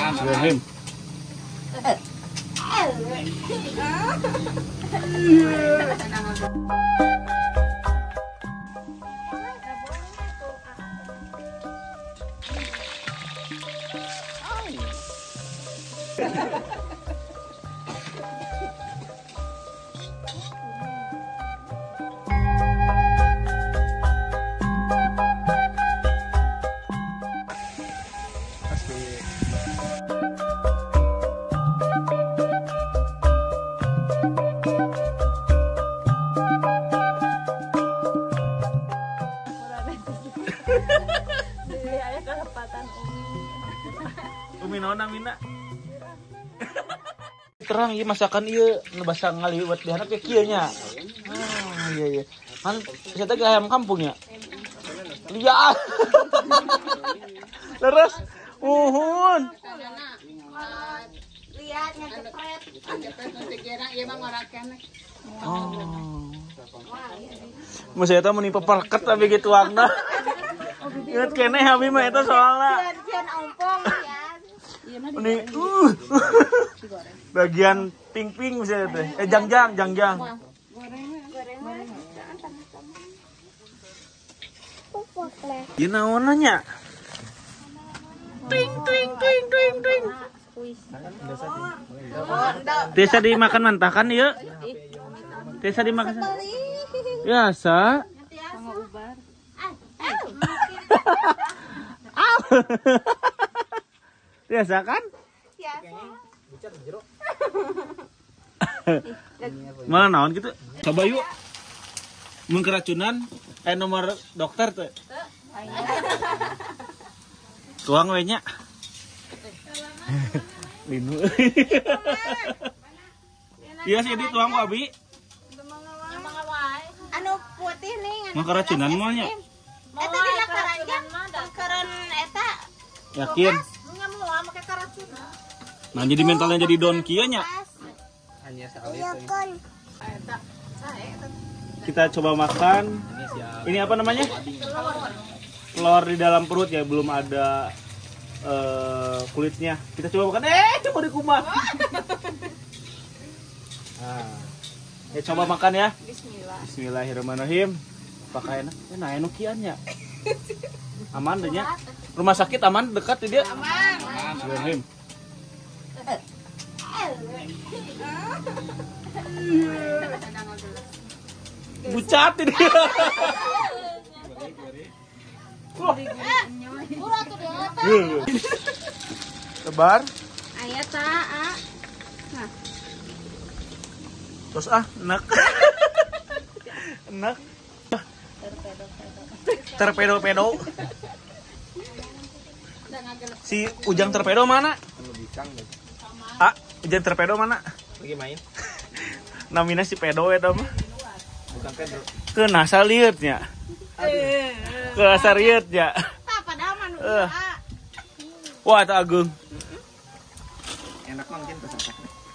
Bismillahirrahmanirrahim. Umi naon Amina? Terang ieu masakan ieu nu basa ngaliwat di handap kieu nya. Ah iya. Kan bisa teh ayam kampung ya. Iya. Terus uhun. Lihat ngejepret. Oh. Mas eta mun peperket tapi gitu angna. Ingat keneh abi mah eta soalna. Jian ompong ya. Ini bagian ping-ping misalnya teh. Jangjang. Ieu naonna nya? Ting. Biasa dimakan mentah kan ieu? Biasa dimakan. Biasa. Biasa kan? Mana naon gitu? Coba yuk. Mun keracunan nomor dokter tuh. Tuang we nya. Linu. Iya sih dituang ku abi. Anu putih nih. Mun keracunan mah nya. Eta dilakaranjang keren eta. Yakin? Enggak mau make keracunan. Nah jadi mentalnya jadi don kieu nya. Iya kan. Kita coba makan. Ini apa namanya? Telur di dalam perut ya, belum ada kulitnya. Kita coba makan. Coba dikumah. Nah, coba makan ya. Bismillahirrahmanirrahim. Pakai enak. Nah, enukiannya. Aman deh nya. Rumah sakit aman dekat dia. Aman. Bismillahirrahmanirrahim. Bucat ini. Tebar. Aya ta, Nah. Terus enak. Enak. Terpedo. Si Ujang terpedo mana? Ujang terpedo mana? Lagi main. Namina si pedo eta mah. Bukan Pedro. Ke nasa liatnya. Ke asar liatnya. Tah padahal mah nu Wah, eta agung. Enak mah mungkin pesan.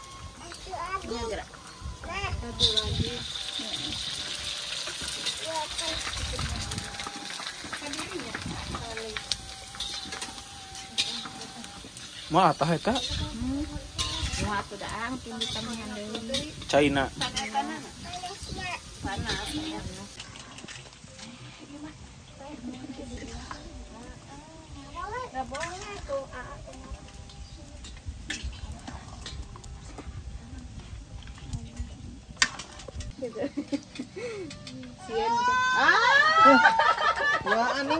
Mau atah eta? Mau atuh daang tinggi tamian deui. China. Panas. Enggak boleh tuh. Sieun. Wah, aneh.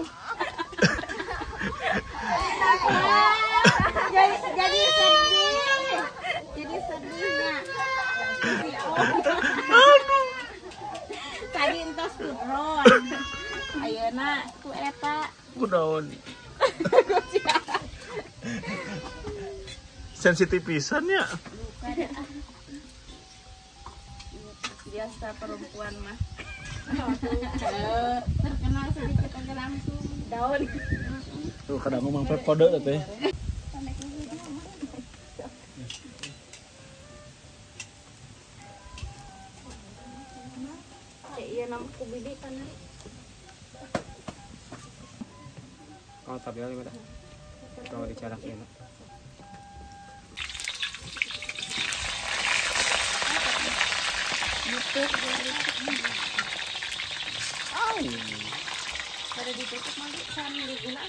Jadi sedih. Jadi sedihnya. Tadi entos kudron. Ayeuna ku eta. Kunaon? Sensitif pisan ya. Biasa perempuan mah. Terkenal sedikit aja langsung daun. Tuh kadang ngomong kode teh. Iya nama kubidi kan. Oh, tapi lagi mana? Kalau dicarak ini. Ditutup. Oh. Pada ditutup mah kan digunakan.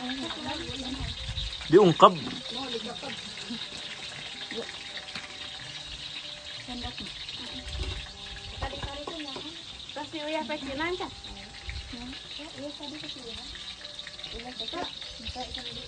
Diungkep. Sendok. Tadi-tadi tuh nggak. Terus ya pecinan kan? Iya tadi kesian. Iya tetap. Bisa sendiri.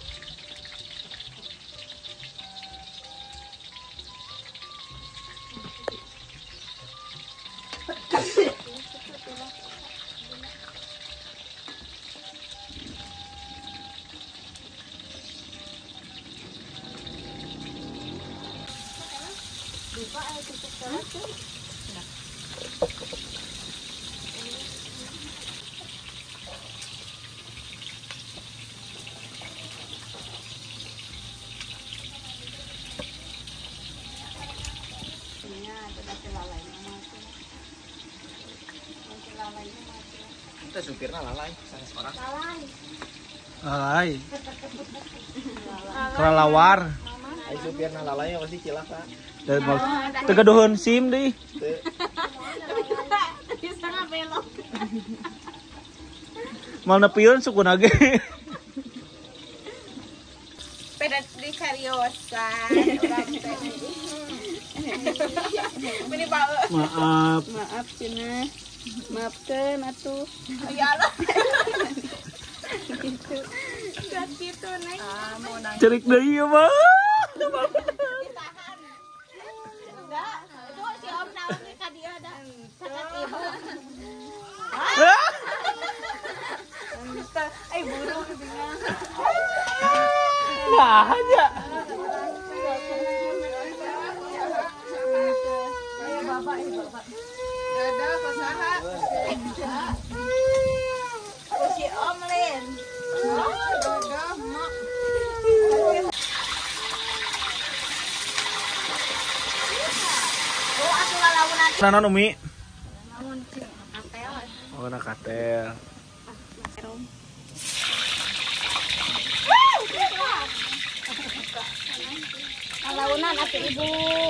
Lupa tutup terus. Kita supirnya lalai, saya seorang. Lalai. Kelelawar. Ayo supirnya lalai pasti cilaka. Dan mau tegadohon SIM deh. Bisa nggak belok? Mal nepieun sukuna ge. Peda di kariosan. Ini bawa. Maaf. Maaf Cina. Maafkan atuh. Ya Allah. Gitu. Gak gitu neng. Mau nangis. Cerik deui ya, Mah. Ditahan. Enggak. Itu si Om naon nih ka dia dah. Cacat ibu. Buru ketinggalan. Nah aja. Bapak. Dadah, kusaha. Si Om Lin. Dadah, Mak. Oh, atuh lalaunan. Nanon Umi? Namun cing, katel. Oh, na katel. Lalaunan atuh Ibu.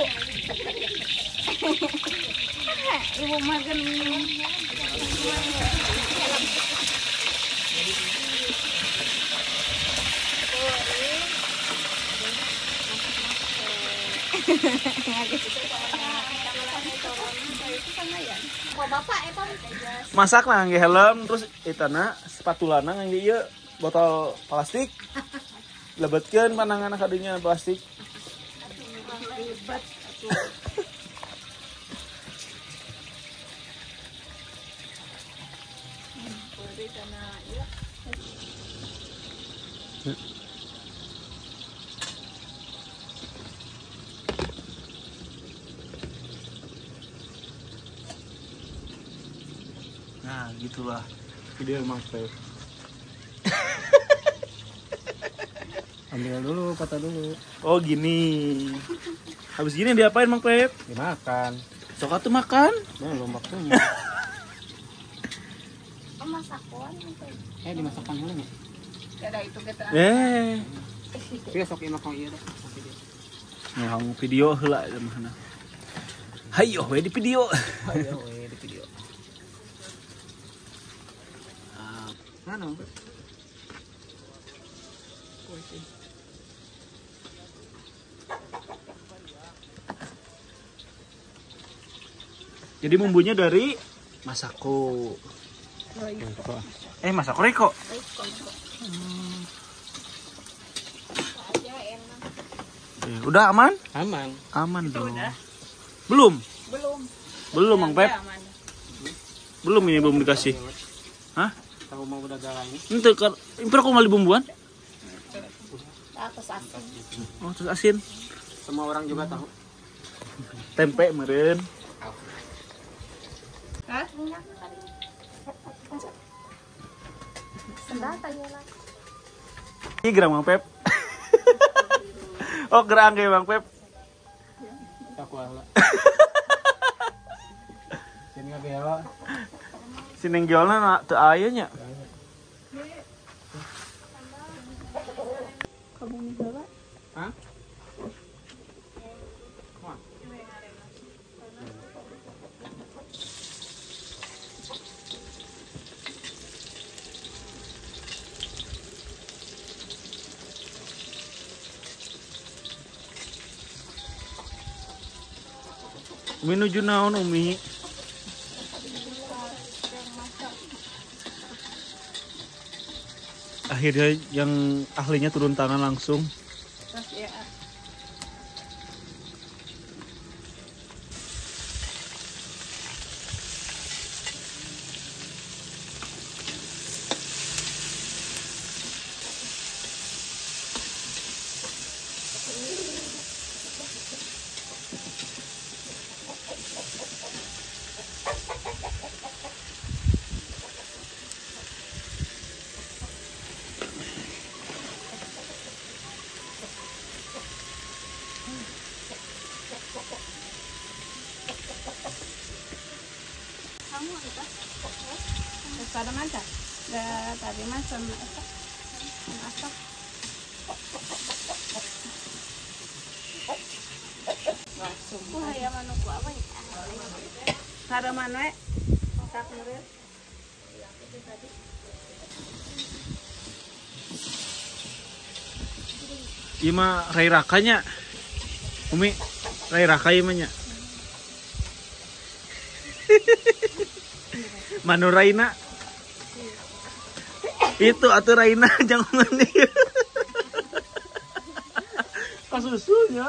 Ibu makan Masak nah ngge helm terus itana spatulana ngge ieu botol plastik. Lebetkeun pandangan kadunya plastik. Nah, gitulah video Mang Pep. Ambil dulu, patah dulu. Oh, gini. Habis gini diapain Mang Pep? Dimakan. Sok atuh makan. Belum waktunya. masakan. Dimasakkan dulu nih. Ada itu kita. Tapi sok imak kau iya dah. Ngehong video heula eta mah. Hayo we di video. Ayo we di video. Mana? Jadi bumbunya dari Masako. Masako Riko. Udah aman? Aman. Aman dong. Belum? Belum Mang Pep. Belum ini belum dikasih. Hah? Tahu mau udah galangnya. Ente kan impor kok mali bumbuan? Atas asin. Oh, terus asin. Semua orang juga tahu. Tempe meureun. Hah? Sendal tanya lah. Ini gerang Mang Pep. Oh, gerang kayak Mang Pep. Aku ala. Sini nggak bela. Sineng jualna teu aya nya. Kabumi heula. Hah? Umi nuju naon Umi? Akhirnya yang ahlinya turun tangan langsung. Terus ya. Ada mana? Tadi mas sama masak. Langsung. Wah ya manuk apa ya? Ada mana? Tak nurut. Ieu mah rai rakanya. Umi, rai raka ieu mah nya. Manu Raina. Itu atuh Raina jangan dia. Kasusunya.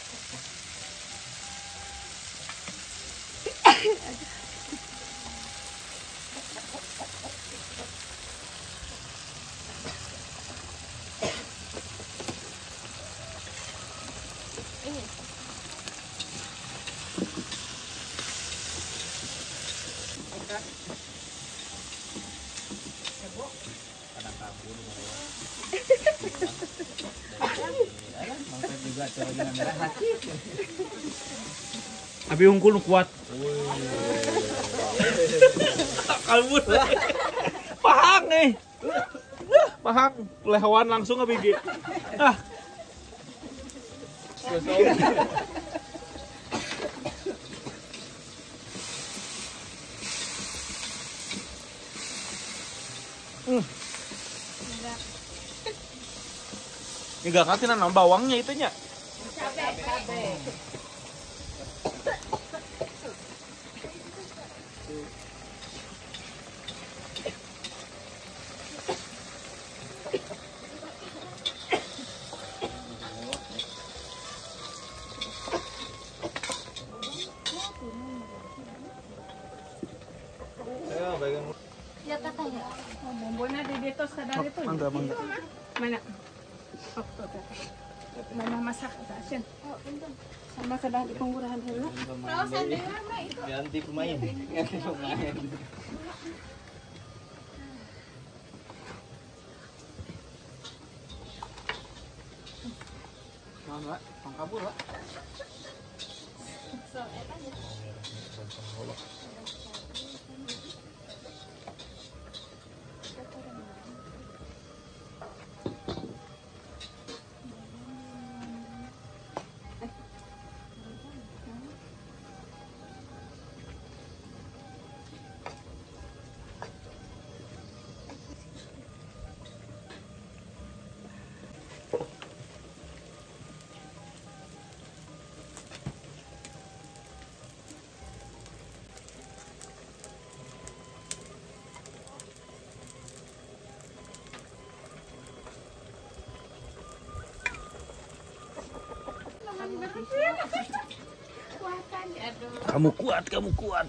Abi unggul nu kuat. Kalbut. Pahang nih. Pahang lehawan langsung abi ge. Ah. Ini gak kasih nanam bawangnya itunya. Cabe. Ya katanya. Bumbunya di ditos kadang itu. Mangga. Mana? Oh, tuh. Mana masak asin. Oh, pintu. Sama kadang di penggurahan heula. Ganti pemain. Mana? Pangkabur lah. So, eta aja. Kamu kuat.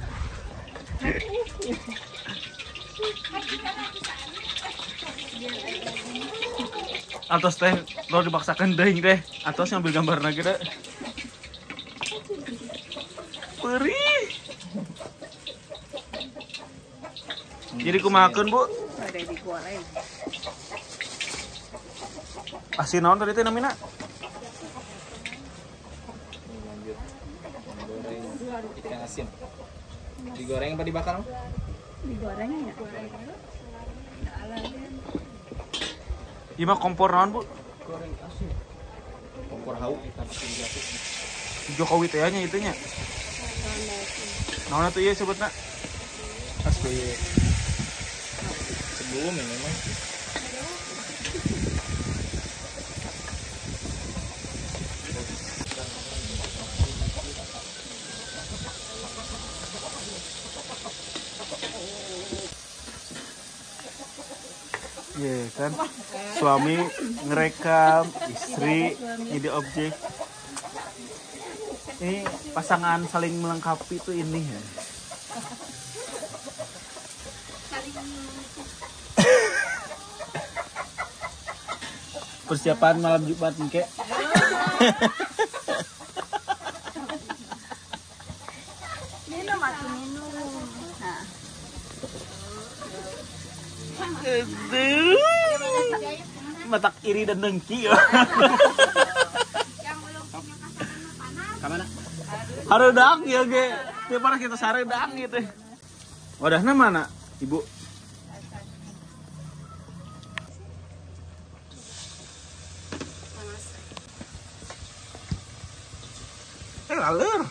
Atos teh kalau dipaksakan deing teh, atos ngambil gambar lagi deh. Perih. Jadi kumakeun, Bu. Ada digoreng. Asin naon tadi teh namina? Ikan asin. Digoreng apa dibakar? Digoreng ya. Ieu mah kompor naon, Bu? Goreng asin. Kompor hauk ikan asin jatuh. Jokowi teh nya itunya. Naon atuh ieu sebutna? SBY. Sebelum ya memang. kan. Suami ngerekam, istri jadi objek. Ini pasangan saling melengkapi tuh ini ya. Persiapan malam Jumat nih kek. Minum atuh minum. Nah. Matak iri dan dengki ya. Kamana? Hareudang ya ge. Teu pernah kita sareudang gitu. Wadahna mana, Ibu? Laleur.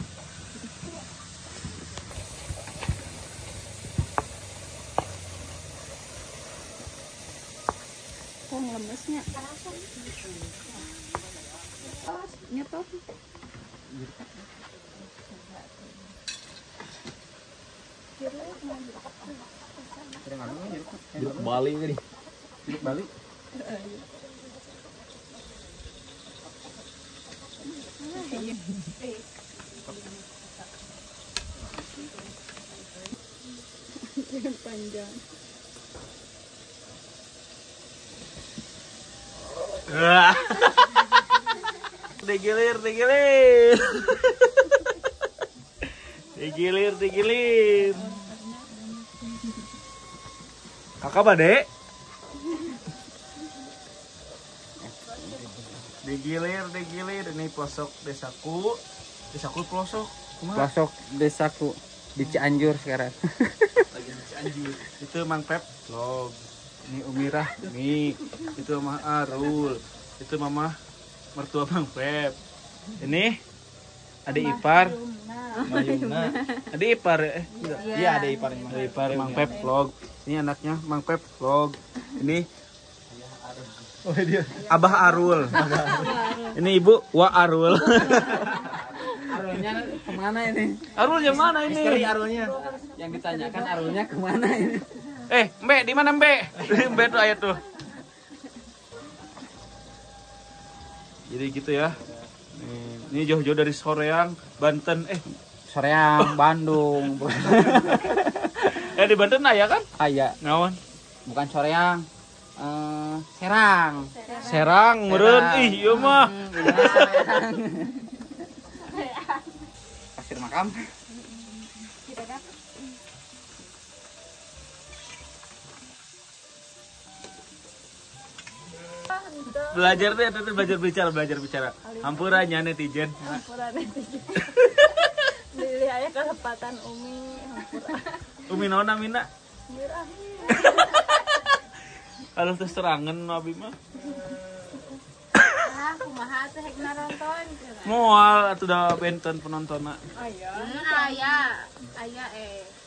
Kok lemesnya? Oh, nyetok. Jeruk Bali tadi. Jeruk Bali. Panjang. Digilir. Digilir. Kakak bade. Digilir. Ini pelosok desaku. Desaku pelosok. Kumaha? Pelosok desaku di Cianjur sekarang. Lagi di Cianjur. Itu Mang Pep vlog. Ini Umirah nih. Itu Mama Arul. Itu Mama mertua Mang Pep. Ini adik ipar. Mayuna. Adik ipar Iya, ada iparnya. Adik ipar Mang Pep vlog. Ini anaknya Mang Pep vlog. Ini Oh dia. Abah Arul. Ini Ibu Wa Arul. Arulnya kemana ini? Arulnya mana Misteri ini? arulnya. Yang ditanyakan Arulnya kemana ini? Mbak, di mana Mbak? Mbak tuh ayat tuh. Jadi gitu ya. Ini jauh-jauh dari Soreang, Banten. Soreang, Bandung. Di Banten aya kan? Aya, Ngawan. bukan Soreang. Serang. Serang, meureun. Ih, ieu mah. Serang. Pasir Makam. Belajar tuh, belajar bicara. Hampurannya netizen. Hampura netizen. Lili aya kelepatan Umi hampura. Umi naon namina? Mirah. Kalau terus terangan abi mah. Ah, kumaha teh rek nonton. Moal atuh da benten penontonna. Aya. Aya